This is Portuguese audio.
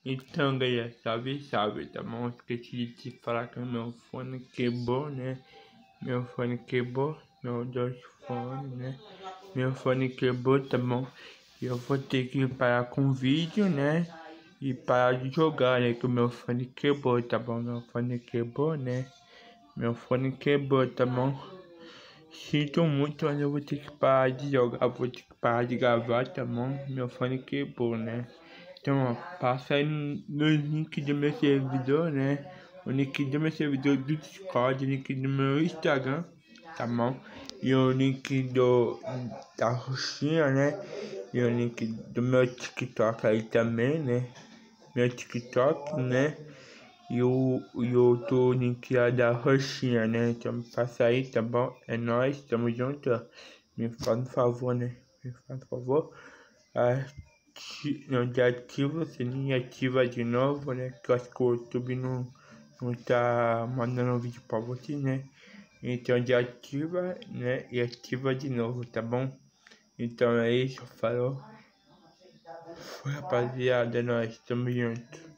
Então, galera, salve, tá bom? Esqueci de te falar que o meu fone quebrou, né? Meu fone quebrou, meus dois fones, né? Meu fone quebrou, tá bom? E eu vou ter que parar com o vídeo, né? E parar de jogar, né? Que o meu fone quebrou, tá bom? Meu fone quebrou, né? Meu fone quebrou, tá bom? Sinto muito, mas eu vou ter que parar de jogar, vou ter que parar de gravar, tá bom? Meu fone quebrou, né? Então, ó, passa aí no link do meu servidor, né? O link do meu servidor do Discord, o link do meu Instagram, tá bom? E o link da roxinha, né? E o link do meu TikTok aí também, né? Meu TikTok, né? E o outro link lá da roxinha, né? Então passa aí, tá bom? É nóis, tamo junto. Me faz um favor, né? Me faz um favor. Não ativa o sininho e ativa de novo, né? Que eu acho que o YouTube não tá mandando vídeo pra você, né? Então já ativa, né? E ativa de novo, tá bom? Então é isso, falou. Foi, rapaziada, nós estamos juntos.